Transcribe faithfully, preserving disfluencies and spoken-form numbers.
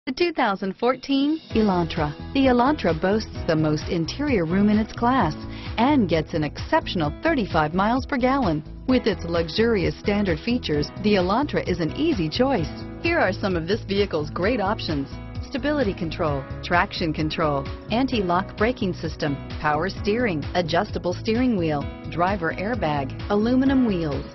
The two thousand fourteen Elantra. The Elantra boasts the most interior room in its class and gets an exceptional thirty-five miles per gallon. With its luxurious standard features, the Elantra is an easy choice. Here are some of this vehicle's great options: stability control, traction control, anti-lock braking system, power steering, adjustable steering wheel, driver airbag, aluminum wheels,